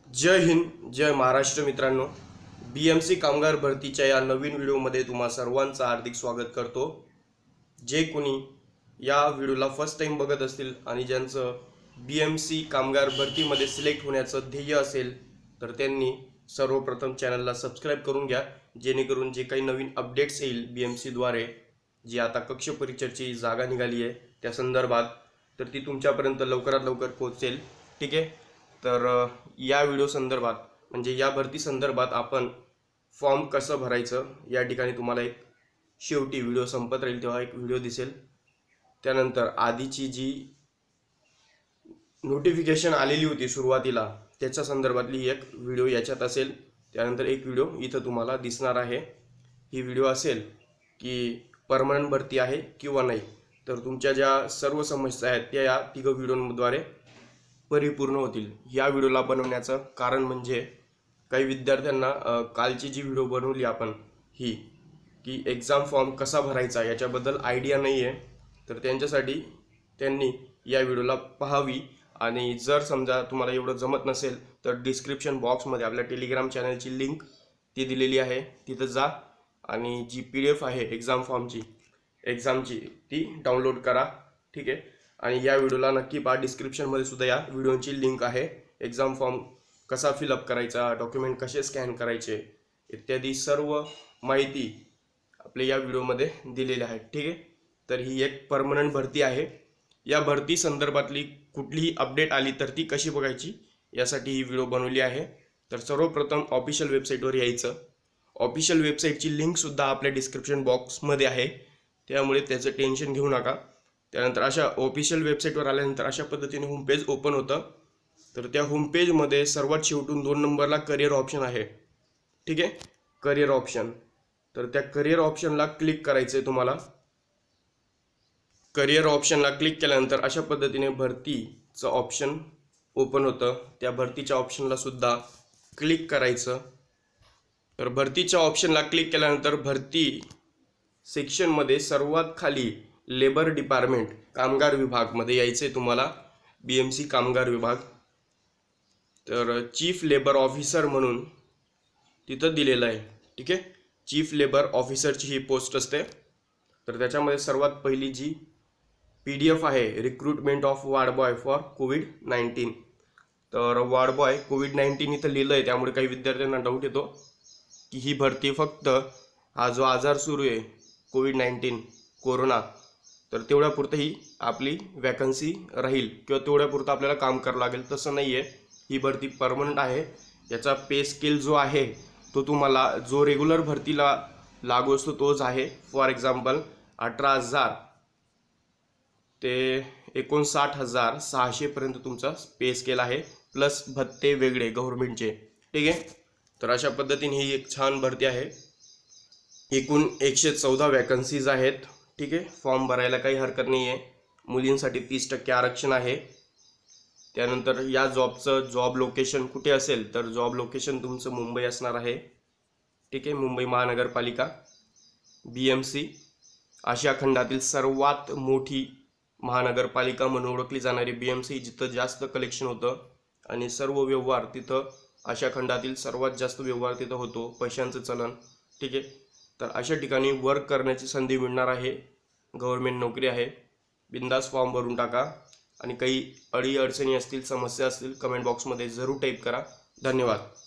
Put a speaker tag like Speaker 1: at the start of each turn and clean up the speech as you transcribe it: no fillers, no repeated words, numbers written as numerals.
Speaker 1: जय हिंद, जय महाराष्ट्र मित्रांनो। BMC कामगार भरतीच्या या नवीन व्हिडिओमध्ये तुम्हा सर्वांचं हार्दिक स्वागत करतो। जे कोणी या व्हिडिओला फर्स्ट टाइम बघत असतील आणि ज्यांचं BMC कामगार भरतीमध्ये सिलेक्ट होण्याचं ध्येय असेल तर त्यांनी सर्वप्रथम चॅनलला सबस्क्राइब करून घ्या, जेणेकरून जे काही नवीन अपडेट्स येईल BMC द्वारे जी आता कक्ष परिचरची जागा निघाली आहे त्या संदर्भात तर ती तुमच्यापर्यंत लवकरात लवकर पोहोचेल। ठीक आहे, तर या व्हिडिओ संदर्भात म्हणजे या भरती संदर्भात आपण फॉर्म कसं भरायचं या ठिकाणी तुम्हाला एक शेवटी व्हिडिओ संपत राहील तेव्हा एक व्हिडिओ दिसेल। त्यानंतर आधीची जी नोटिफिकेशन आलेली होती सुरुवातीला त्याच्या संदर्भातली एक व्हिडिओ याच्यात असेल। त्यानंतर एक व्हिडिओ इथं तुम्हाला दिसणार आहे। ही व्हिडिओ असेल की परमनंट भरती आहे किंवा नाही, तर तुमच्या ज्या सर्व समस्या आहेत त्या या तिघ व्हिडिओद्वारे परिपूर्ण होतील। या व्हिडिओला बनवण्याचं कारण म्हणजे काही विद्यार्थ्यांना कालची जी व्हिडिओ बनवली आपण ही की एग्जाम फॉर्म कसा भरायचा याच्याबद्दल आयडिया नाही आहे, तर त्यांच्यासाठी त्यांनी या व्हिडिओला पाहावी। आणि जर समजा तुम्हाला एवढं जमत नसेल तर डिस्क्रिप्शन बॉक्समध्ये आपल्या टेलिग्राम चॅनलची लिंक ती दिलेली आहे, तिथं जा आणि जी PDF आहे एग्जाम फॉर्मची एग्जामची ती डाउनलोड करा। ठीक आहे, आणि या व्हिडिओला नक्की पहा, डिस्क्रिप्शनमध्ये सुद्धा या व्हिडिओची लिंक आहे। एग्जाम फॉर्म कसा फिलअप करायचा, डॉक्युमेंट कसे स्कॅन करायचे इत्यादी सर्व माहिती आपल्या या व्हिडिओमध्ये दिलेली आहे। ठीक आहे, तर ही एक परमनंट भरती आहे। या भरती संदर्भातली कुठलीही अपडेट आली तर ती कशी बघायची यासाठी ही व्हिडिओ बनवली आहे। तर सर्वप्रथम ऑफिशियल वेबसाईटवर यायचं। ऑफिशियल वेबसाईटची लिंक सुद्धा आपल्या डिस्क्रिप्शन बॉक्समध्ये आहे, त्यामुळे त्याचं टेन्शन घेऊ नका। त्यानंतर अशा ऑफिशियल वेबसाईटवर आल्यानंतर अशा पद्धतीने होम पेज ओपन होतं। तर त्या होम पेजमध्ये सर्वात शेवटून 2 नंबरला करिअर ऑप्शन आहे। ठीक आहे, करिअर ऑप्शन, तर त्या करिअर ऑप्शनला क्लिक करायचं आहे तुम्हाला। करिअर ऑप्शनला क्लिक केल्यानंतर अशा पद्धतीने भरतीचं ऑप्शन ओपन होतं। त्या भरतीच्या ऑप्शनला सुद्धा क्लिक करायचं। तर भरतीच्या ऑप्शनला क्लिक केल्यानंतर भरती सेक्शनमध्ये सर्वात खाली लेबर डिपार्टमेंट कामगार विभागमध्ये यायचे तुम्हाला। BMC कामगार विभाग, तर चीफ लेबर ऑफिसर म्हणून तिथं दिलेलं आहे। ठीक आहे, चीफ लेबर ऑफिसरची ही पोस्ट असते। तर त्याच्यामध्ये सर्वात पहिली जी PDF आहे recruitment of ward boy for COVID-19, तर वार्ड बॉय COVID-19 इथं लिहिलं आहे, त्यामुळे काही विद्यार्थ्यांना डाऊट येतो की ही भरती फक्त हा जो आजार सुरू आहे COVID-19 कोरोना तर तेवढ्यापुरतं ही आपली वॅकन्सी राहील किंवा तेवढ्यापुरतं आपल्याला काम करावं लागेल। तसं नाही आहे, ही भरती परमनंट आहे। याचा पे स्केल जो आहे तो तुम्हाला जो रेग्युलर भरतीला लागू असतो तोच आहे। फॉर एक्झाम्पल 18,000 ते 59,600 पर्यंत तुमचा पे स्केल आहे, प्लस भत्ते वेगळे गव्हर्नमेंटचे। ठीक आहे, तर अशा पद्धतीने ही एक छान भरती आहे। एकूण 114 वॅकन्सीज आहेत। ठीक आहे, फॉर्म भरायला काही हरकत नाही आहे। मुलींसाठी 30% आरक्षण आहे। त्यानंतर या जॉबचं जॉब लोकेशन कुठे असेल तर जॉब लोकेशन तुमचं मुंबई असणार आहे। ठीक आहे, मुंबई महानगरपालिका BMC आशिया खंडातील सर्वात मोठी महानगरपालिका म्हणून ओळखली जाणारी BMC, जिथं जास्त कलेक्शन होतं आणि सर्व व्यवहार तिथं आशिया खंडातील सर्वात जास्त व्यवहार तिथं होतो, पैशांचं चलन। ठीक आहे, तर अशा ठिकाणी वर्क करण्याची संधी मिळणार आहे। गव्हर्नमेंट नोकरी आहे। बिंदास फॉर्म भरून टाका आणि काही अडीअडचणी असतील, समस्या असतील कमेंट बॉक्समध्ये जरूर टाईप करा। धन्यवाद।